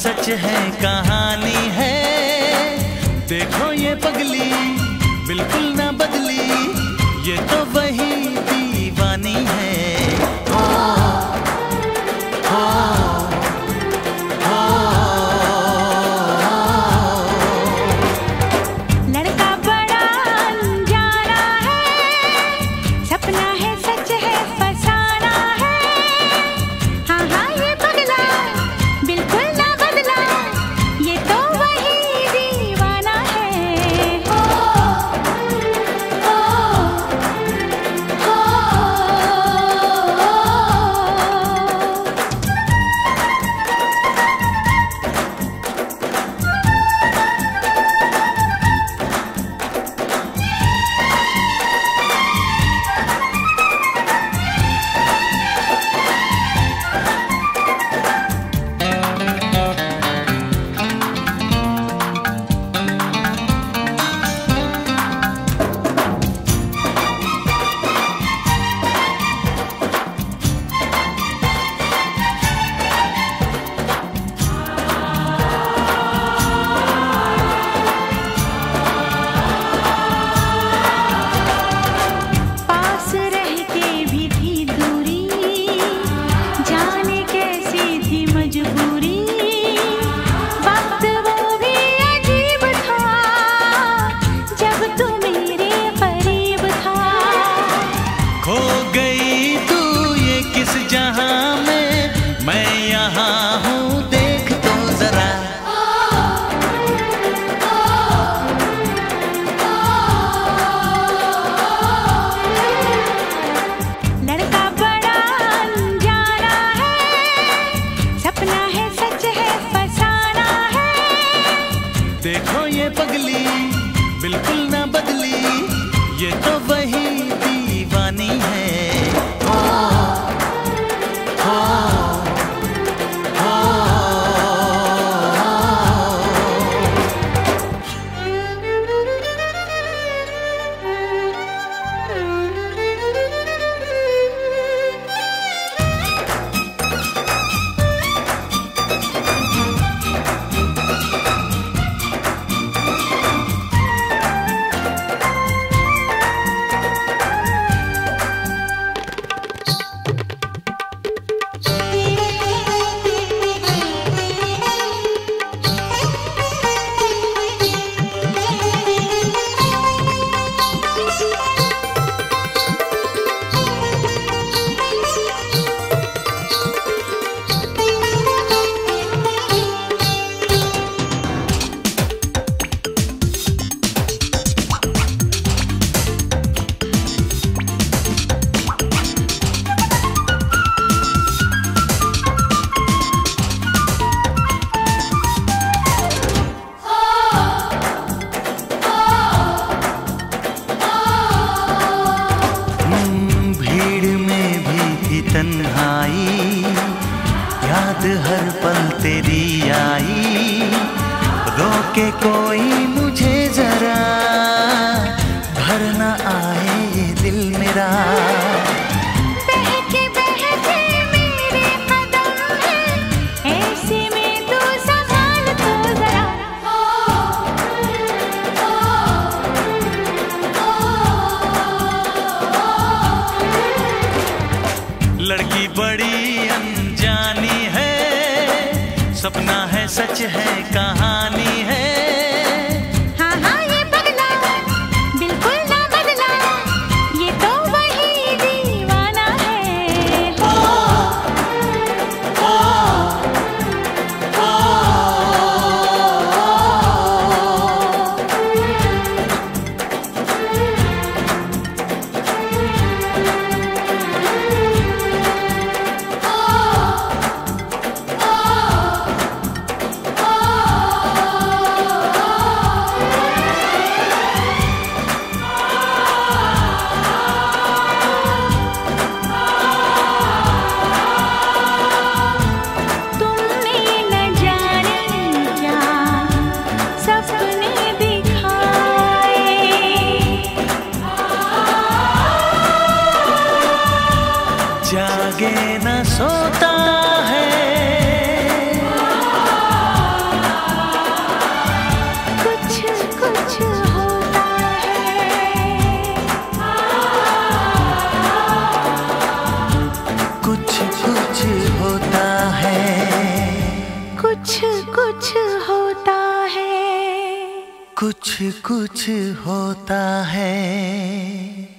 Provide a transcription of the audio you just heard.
सच है कहानी है। देखो ये पगली बिल्कुल ना बदली, ये तो वही दीवानी है। लड़का बड़ा अनजाना है, सपना है सच है फसाना है। हाँ हाँ ये पगला बिल्कुल ना बदला, ये तो वही दीवाना है। देखो ये पगली बिल्कुल ना बदली, ये तो वही दीवानी है। तन्हाई याद हर पल तेरी आई, रोके कोई मुझे जरा, भर न आए ये दिल मेरा। बहके बहके मेरे कदम हैं, ऐसे में तू संभाल तो जरा। लड़की बड़ी अनजानी है, सपना है सच है कहानी है। हाँ हाँ ये पगला बिल्कुल ना बदला, ये तो वही दीवाना है। कुछ कुछ होता है।